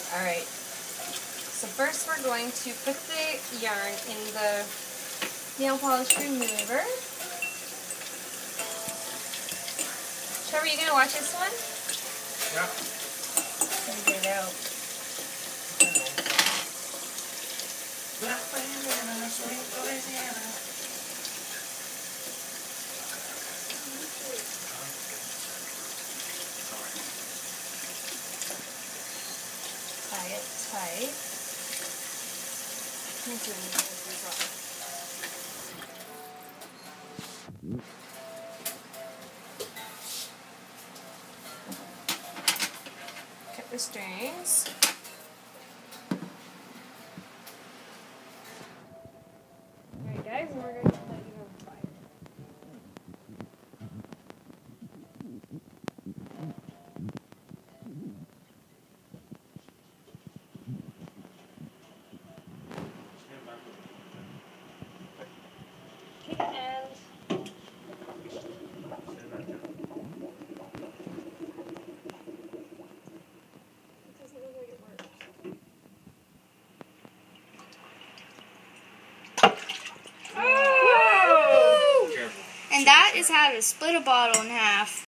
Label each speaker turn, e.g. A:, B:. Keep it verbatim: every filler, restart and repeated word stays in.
A: Alright, so first we're going to put the yarn in the nail polish remover. Trevor, you gonna watch this one?
B: Yeah.
A: Let me get it out. Tie it tight. Make sure you get this off. Cut the strings. Alright guys, and we're going to light it on fire. Okay, and it doesn't look like it works.
C: And that is how to split a bottle in half.